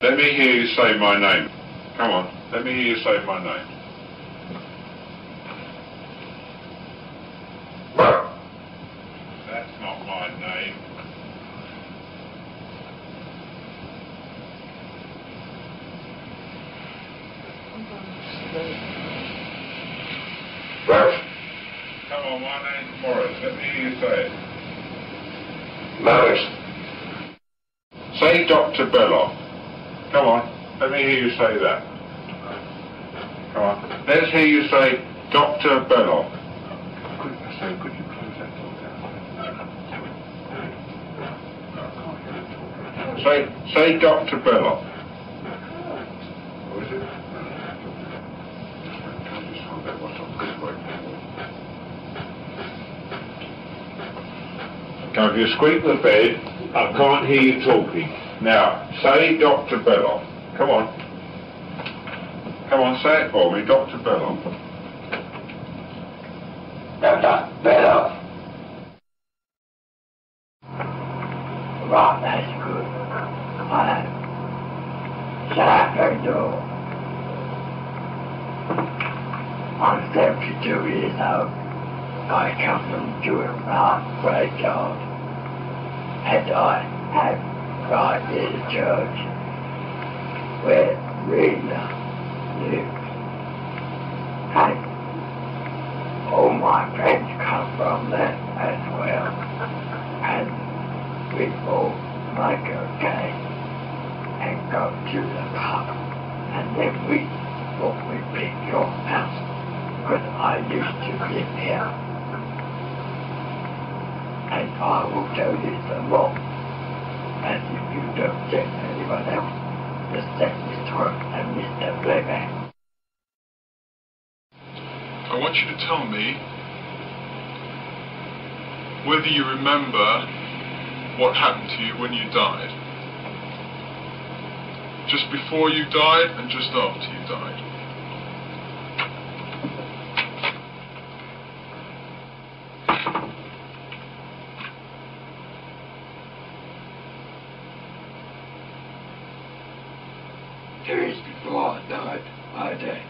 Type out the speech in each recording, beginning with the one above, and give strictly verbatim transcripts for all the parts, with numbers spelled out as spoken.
Let me hear you say my name. Come on, let me hear you say my name. That's not my name. Come on, my name's Morris. Let me hear you say it. Morris. Say Doctor Belloc. Come on, let me hear you say that. Come on, let's hear you say Doctor Belloc. Could, so could you close that door down? Say, say Doctor Belloc. What is it? Just find out what's on this way. Come, if you squeak the bed, I can't hear you talking. Now, say Doctor Belloc. Come on. Come on, say it for me, Doctor Belloc. Doctor Belloc. Right, that's good. Hello. Shut up, that door. I'm seventy-two years old. I come from Jewett Park, graveyard. And I have right near the church where Rena lives. And all my friends come from there as well. And we all make a game and go to the pub. And then we thought we'd pick your house, because I used to live here. And I will tell you some more. And if you don't get anyone else, just take Mister Work and Mister Playback. I want you to tell me whether you remember what happened to you when you died. Just before you died and just after you died. Two years before I died, I did.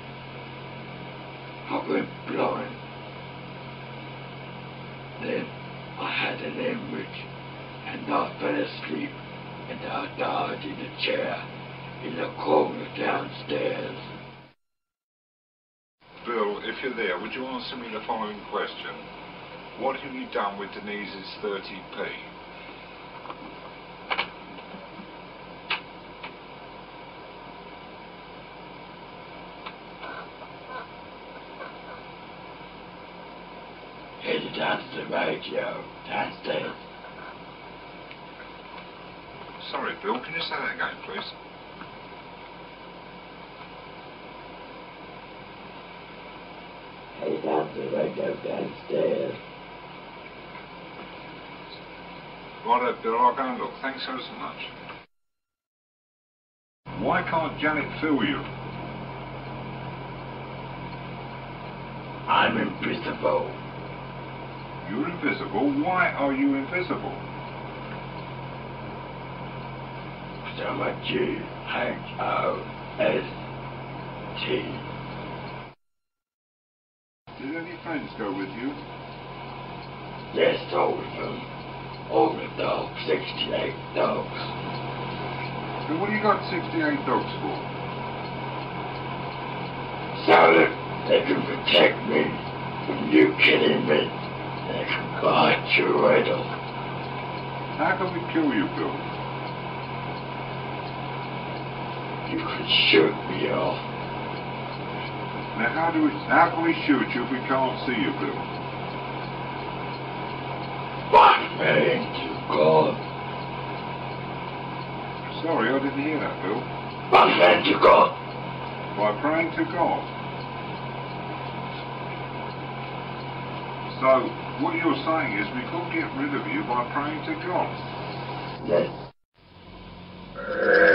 I went blind. Then I had an hemorrhage, and I fell asleep, and I died in a chair in the corner downstairs. Bill, if you're there, would you answer me the following question? What have you done with Denise's thirty p? Headed down to the radio, downstairs. Sorry, Bill, can you say that again, please? Headed down to the radio, downstairs. Righto, Bill, I'll go and look. Thanks ever so much. Why can't Janet feel you? I'm invisible. You're invisible? Why are you invisible? So I'm a G H O S T. Did any friends go with you? Yes, all of them. All the dogs, sixty-eight dogs. So what have you got sixty-eight dogs for? So that they can protect me from you killing me. They can bite your head off. How can we kill you, Bill? You can shoot me off. Now how do we how can we shoot you if we can't see you, Bill? By praying to God. Sorry, I didn't hear that, Bill. By praying to God. By praying to God. So what you're saying is we couldn't get rid of you by praying to God. Yes.